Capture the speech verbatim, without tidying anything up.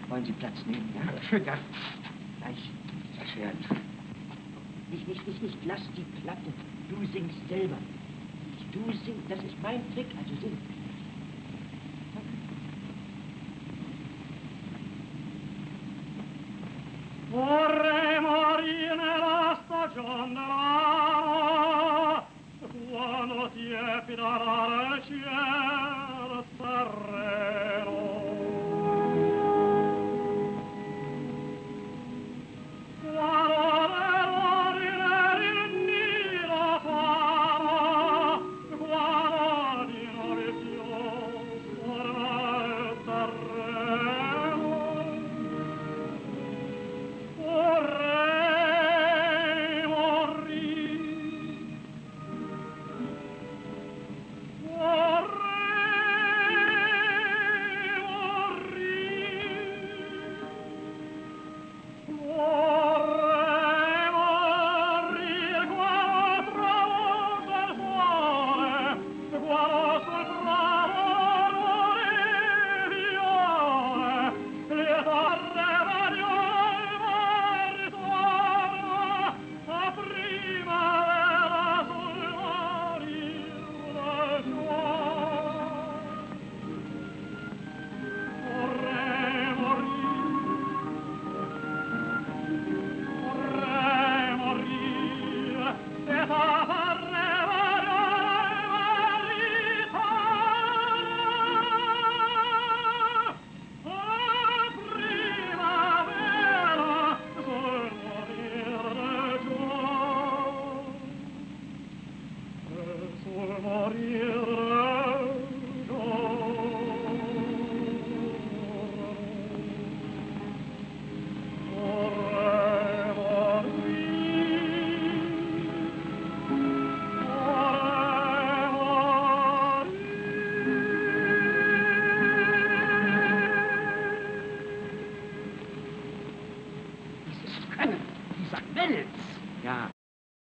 Wollen Sie Platz nehmen, ja? Ja. Gleich. Das wird. Nicht, nicht, nicht, nicht, lass die Platte. Du singst selber. Du singst, das ist mein Trick, also sing. Vorrei morire nella stagione dell'amo, quando ti è fidarà il cielo sereno. Quando l'errore il nido fama, quando di nuovi più torna il terreno. Vorrei morire, vorrei morire, vorrei morire quando tramonta il sole, quando sul prato le viole, le torre Dieses Können, dieser Wels. Ja,